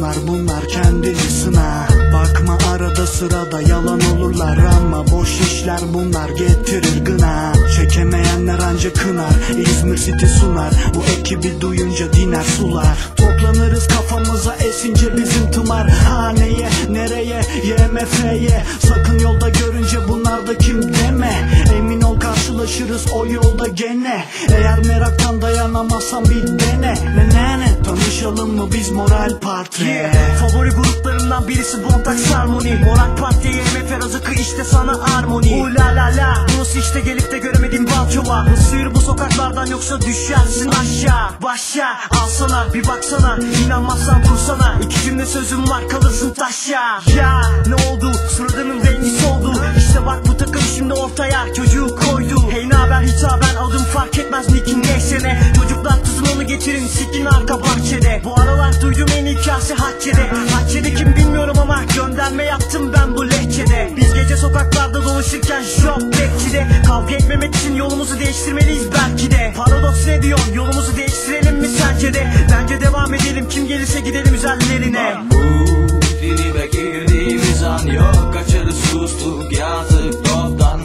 bunlar kendini sına. Bakma arada sırada yalan olurlar ama boş işler bunlar getirir gına. Çekemeyenler anca kınar, İzmir City sunar. Bu ekibi duyunca diner sular. Toplanırız kafamıza esince bizim tımar. Haneye, nereye, YMF'ye. Sakın yolda görünce bunlar da kim deme. Emin ol karşılaşırız o yolda gene. Eğer meraktan dayanamazsan bir dene. Ne tanışalım mı biz Moral Parti? Favori gruplarımdan birisi Bontax Harmony. Moral Parti, YMF Razıkı işte sana armoni. La la la, burası işte gelip de göremediğim Balçova. Sıyır bu sokaklardan yoksa düşersin aşağı. Başa alsana bir baksana, İnanmazsan dursana. İki cümle sözüm var kalırsın taşa. Ya ne oldu, suratının rengi soldu. İşte bak bu takım şimdi ortaya çocuğu koydu. Hey naber hitaben adım fark etmez nickin neyse ne. Çocuklar tuzun onu getirin sikin arka bahçede. Bu aralar duydum en iyi kase Hacce'de. Hacce'de kim bilmiyorum ama gönderme yaptım ben bu lehçede. Biz gece sokaklarda dolaşırken şok bekçide. Kavga etmemek için yolumuzu değiştirmeliyiz belki de. Paradoks ne diyor, yolumuzu değiştirelim mi sence de? Bence devam edelim, kim gelirse gidelim üzerlerine. Bu tribe girdiğimiz an yok, kaçarız sustuk yazık toptan.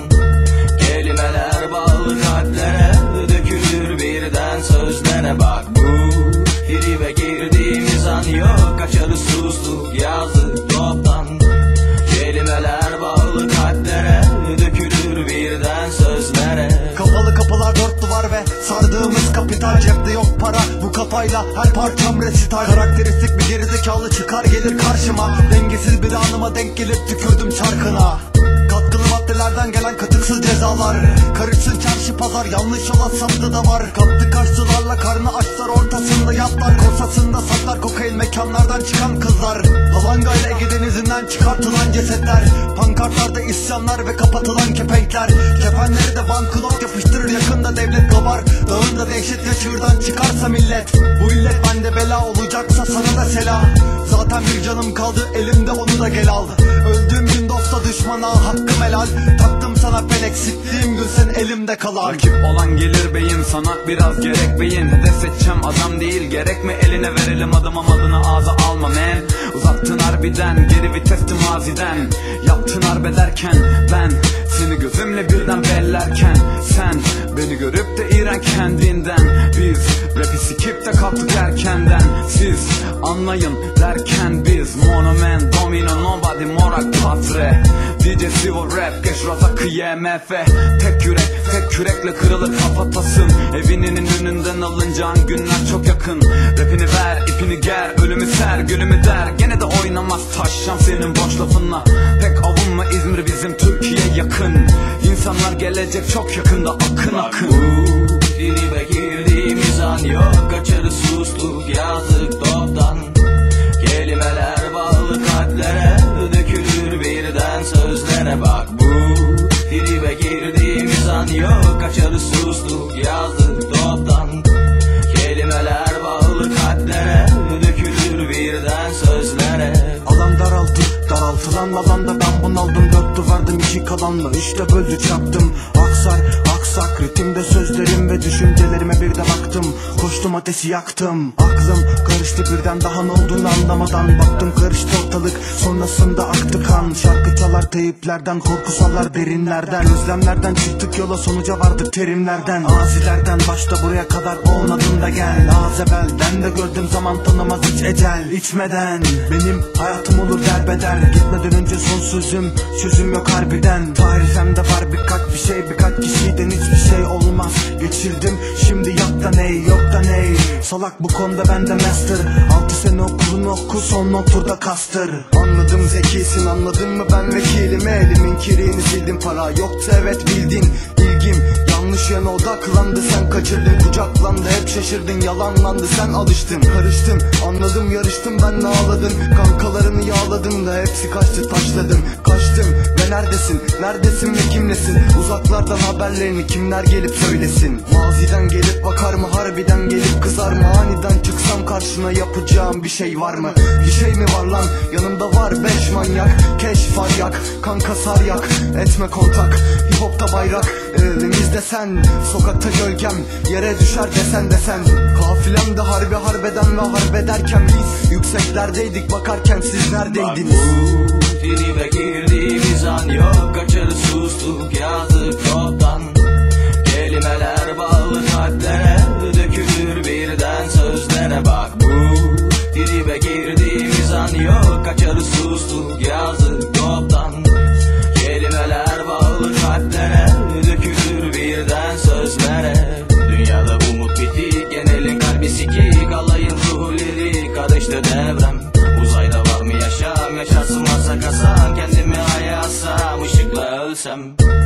Kelimeler bağlı kalplere dökülür birden sözlere bak. Bu tribe girdiğimiz an yok, kaçarız sustuk yazık toptan. Kelimeler bağlı kalplere dökülür birden sözlere. Kapalı kapılar, dört duvar ve sardığımız kapital. Cepte yok para, bu kafayla her parçam resital. Karakteristik bir gerizekalı çıkar gelir karşıma. Dengesiz bir anıma denk gelip tükürdüm çarkına. Katkılı maddelerden gelen katıksız cezalar. Karışsın çarşı pazar, yanlış yola saptı da var. Kaptı kaşçılarla karnı açlar, ortasında yatlar. Korsasında saklar kokain, mekanlardan çıkan kızlar. Havangayla Ege denizinden çıkartılan cesetler. Pankartlarda isyanlar ve kapatılan kepenkler. Kefenleri de banknot yapıştırır, yakında devlet kabar. Dağında dehşet ya çığırdan çıkarsa millet. Bu illet bende bela olacaksa sana da selam. Zaten bir canım kaldı elimde, onu da gel al. Öldüğüm gün dosta düşmana hakkım helal. Taktım sana felek, siktiğim gün sen elimde kalan. Rakip olan gelir beyin, sana biraz gerek beyin. Hedef seçeceğim adam değil, gerek mi eline verelim adımım, adını ağza alma men. Uzattın harbiden, geri vitesti maziden. Yaptın harbederken ben seni gözümle birden bellerken. Sen beni görüp de iğren kendinden. Biz rapi sikip de kalktık erkenden. Siz anlayın derken biz Monoman, Domino, Nobody, Moral Patre. DJ Sivo Rap, Geç Razıkı, YMF. Tek kürekle kırılır kafatasın. Evinin önünden alınacağın günler çok yakın. Rapini ver, ipini ger, ölümü ser, gülümü der. Gene de oynamaz taşşam senin boş lafınla. Pek avunma, İzmir bizim Türkiye yakın. İnsanlar gelecek çok yakında, akın. Bu tribe girdiğimiz an yok, kaçarız sustuk yazık toptan. Kelimeler bağlı kalplere dökülür birden sözlere bak. Bu tribe girdiğimiz an yok, kaçarız sustuk yazık toptan. Kelimeler bağlı kalplere dökülür birden sözlere. Alan daraltılan alanda ben bunaldım. Dört duvardım iki kalanla, işte böldü çarptım. Aksak ritimde sözlerim ve düşüncelerime bir de baktım. Koştum ateşi yaktım, aklım karıştı birden, daha ne olduğunu anlamadan. Baktım karıştı ortalık, sonrasında aktı kan. Şarkı çalar teyiplerden, korku sallar derinlerden. Özlemlerden çıktık yola, sonuca vardık terimlerden. Azilerden başta buraya kadar olmadın da gel. Az evvel ben de gördüm zaman tanımaz hiç ecel. İçmeden benim hayatım olur derbeder. Gitmeden önce son sözüm yok harbiden. Tarifemde var birkaç kişiden hiçbir şey olmaz. Geçirdim şimdi yap da ney, yok da ney. Salak bu konuda bende master. 6 sene okulunu oku, son noktada kastır. Anladım zekisin, anladın mı ben vekilim. Elimin kiriğini sildim, para yoktu evet bildin. İlgim yanlış yana odaklandı, sen kaçırdın kucaklandı. Hep şaşırdın, yalanlandı, sen alıştın. Karıştım, anladım, yarıştım, ben ne ağladın. Kankalarını yağladın da hepsi kaçtı, taşladım. Kaçtım ve neredesin ve kimlesin? Uzaklardan haberlerini kimler gelip söylesin? Maziden gelip bakar mı, harbiden gelip kızar mı? Aniden çıksam karşına yapacağım bir şey var mı? Bir şey mi var lan? Yanımda var 5 manyak. Keş var yak, kanka sar yak. Etme kontak, hip hopta bayrak. Evimizde sen, sokakta gölgem, yere düşer desen. Kafilemde harbi harbeden ve harbederken biz yükseklerdeydik, bakarken siz neredeydiniz? Bak bu tribe girdiğimiz an yok, kaçarı sustuk, yazdık toptan. Kelimeler bağlı kalplere, dökülür birden sözlere. Bak bu tribe girdiğimiz an yok, kaçarı sustuk, yazdık toptan. Kelimeler bağlı kalplere, dökülür birden sözlere. Dünyada bu umut bitik, genelin kalbi sikik, alayın ruhu lirik, karıştı devrem. Uzayda var mı yaşam, yaşarsın varsa kasan, kendimi aya assam, ışıkla ölsem.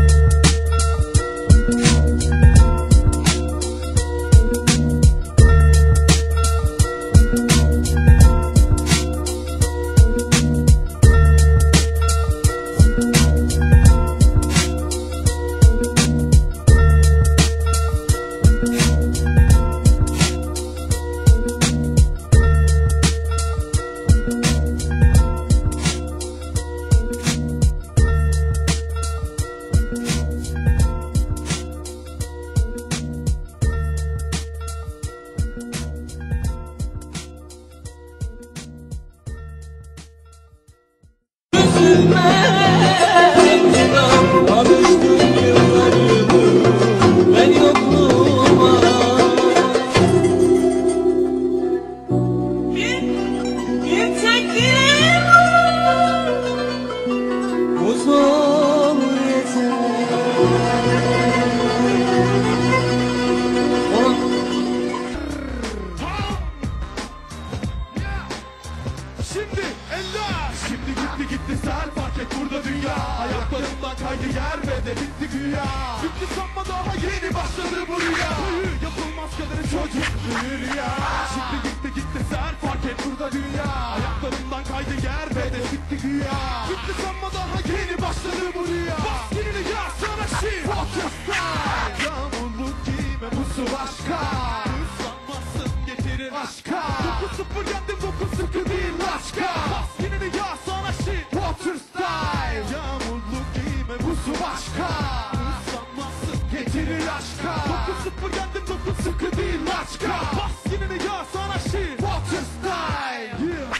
Şimdi eller. Şimdi gitti sen fark et burada dünya. Ayaklarımdan kaydı yer ve de bitti güya. Bitti sanma daha yeni başladı bu rüya. Büyü yapılmaz kadını çocuk büyür ya. Şimdi gitti sen fark et burada dünya. Ayaklarımdan kaydı yer ve de bitti güya. Bitti sanma daha yeni başladı bu rüya. Bas yenini ya sana şiir. Water style. Yağmurluk giyme bu su başka. Islanmazsın getirir aşka. 9-0 yendim 9 sıkı değil laçka. Bas yenini ya sana şiir. Water style. Yağmurluk giyme bu su başka. Islanmazsın getirir aşka. 9-0 yendim 9 sıkı değil laçka. Bas yenini ya sana şiir. Water style. Yeah.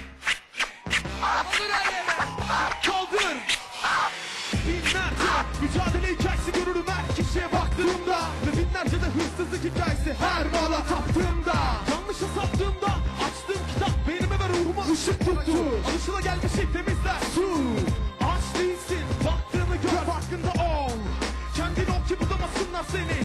Kaldır. Binlerce mücadele hikayesi görürüm her kişiye baktığımda. Ve binlerce de hırsızlık hikayesi her mala taptığımda. Yanlışı saptığımda açtığım kitap beynime ve ruhuma ışık tuttu. Alışılagelmişi temizler su. Aç değilsin, baktığını gör, farkında ol. Kendin ol ki budamasınlar seni.